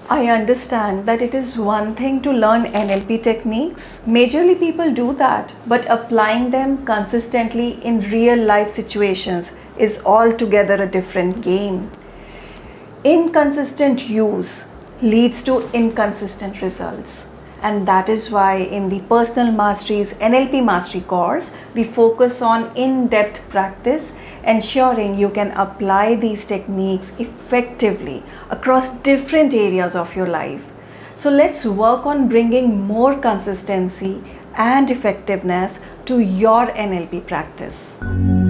I understand that it is one thing to learn NLP techniques. Majorly people do that, but applying them consistently in real life situations is altogether a different game. Inconsistent use leads to inconsistent results. And that is why in the Personal Mastery's NLP Mastery Course, we focus on in-depth practice, ensuring you can apply these techniques effectively across different areas of your life. So let's work on bringing more consistency and effectiveness to your NLP practice.